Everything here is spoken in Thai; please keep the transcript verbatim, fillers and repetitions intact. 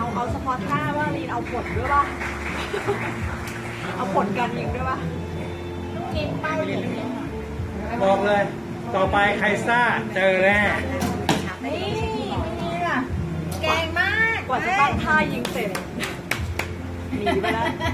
เอาเฉพาะท่าว่าลีนเอาผลด้วยป่ะเอาผลการยิงด้วยป่ะกินเป้าหลินบอกเลยต่อไปใครซ่าเจอแน่นี่ไม่มีอ่ะเก่งมากกว่าจะตั้งท่ายิงเสร็จหนีไปแล้ว